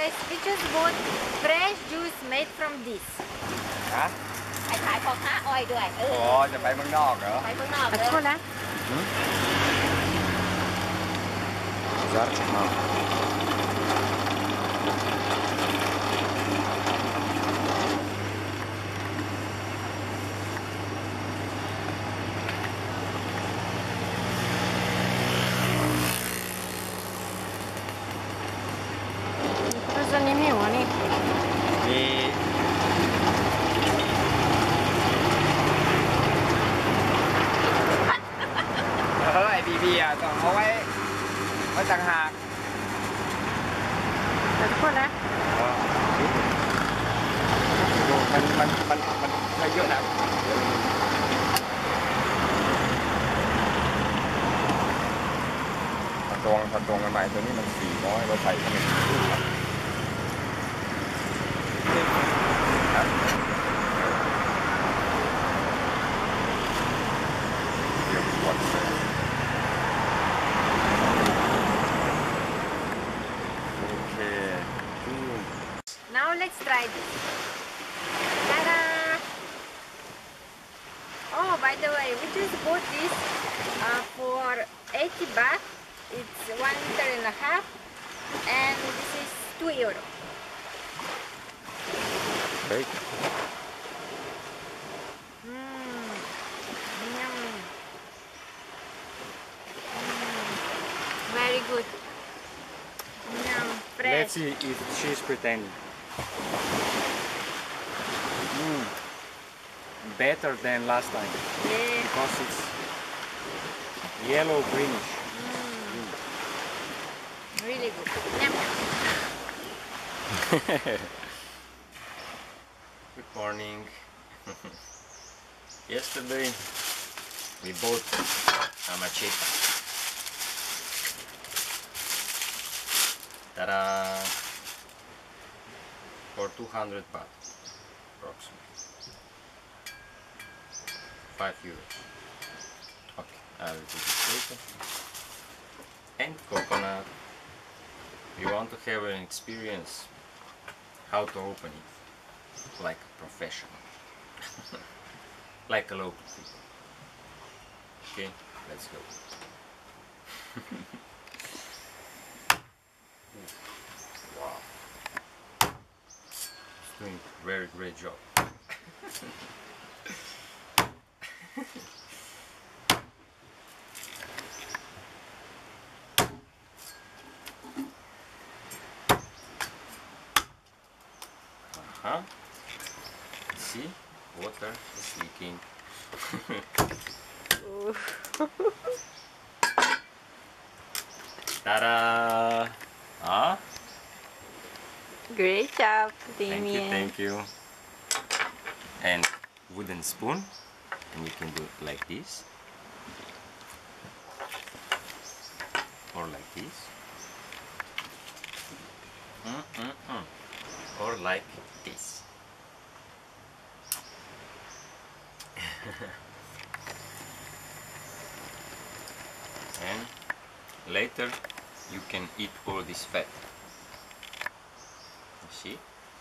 guys, we just bought fresh juice made from this. ฮะไอ้ขายของค้าอ้อยด้วยอ๋อจะไปเมืองนอกเหรอไปเมืองนอกเลย Откуда? Зарчик мам. Это zanimljivo, ne? Miไอ้บีอ่ะต้องเอาไว้ต่างหาก Откуда? มันใช้เยอะนะถ้าตรงกันใหม่ตัวนี้มัน400เราใส่เข้าไปเดี๋ยวกดเลยโอเค Now let's try this. Ta-da! Oh, by the way, we just bought this for 80 baht. It's 1.5 liters, and this is €2. Great. Yum. Very good. Yum, fresh. Let's see if she's pretending. Better than last time Yeah. because it's yellow greenish. Really good. Yum. Good morning. Yesterday we bought a machete. Ta-da! For 200 baht approximately. €5. Okay, I'll do this later. And coconut. We want to have an experience how to open it like a professional. Like a local people. Okay, let's go. Wow. It's doing a very great job. See, water is leaking. Ta-da! Huh? Great job, Thank you, Damien. thank you. And wooden spoon, and you can do it like this, or like this, or like this. And later you can eat all this fat. You see?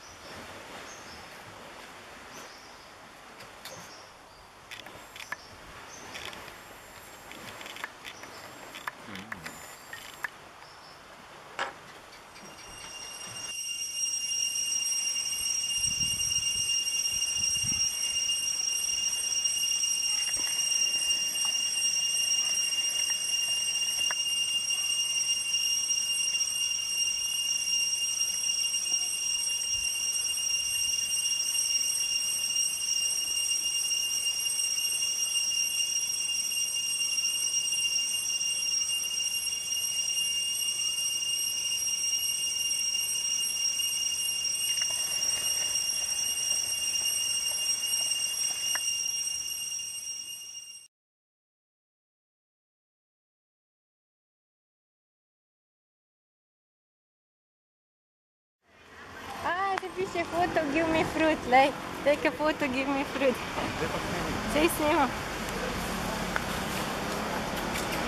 Piše photo, give me fruit, like, take a photo, give me fruit. Să-i snimam.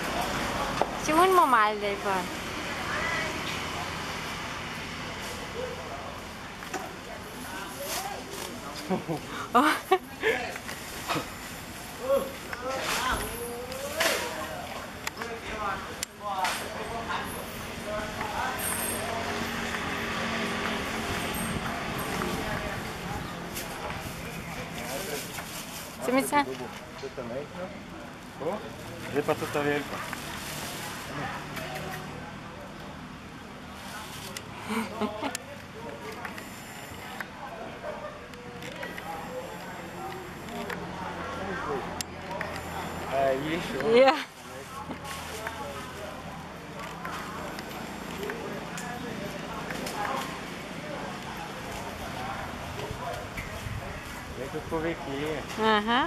Și un mal de bă. Samica? Tuta majhna. Tako. Zdaj pa tuta velika. Ja. Glej, kako veliki je. Aha.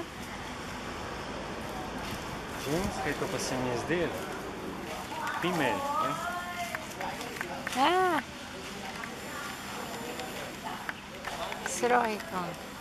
Ženske, to pa se mi je zdelo. Female, ne? Ah. Srojko.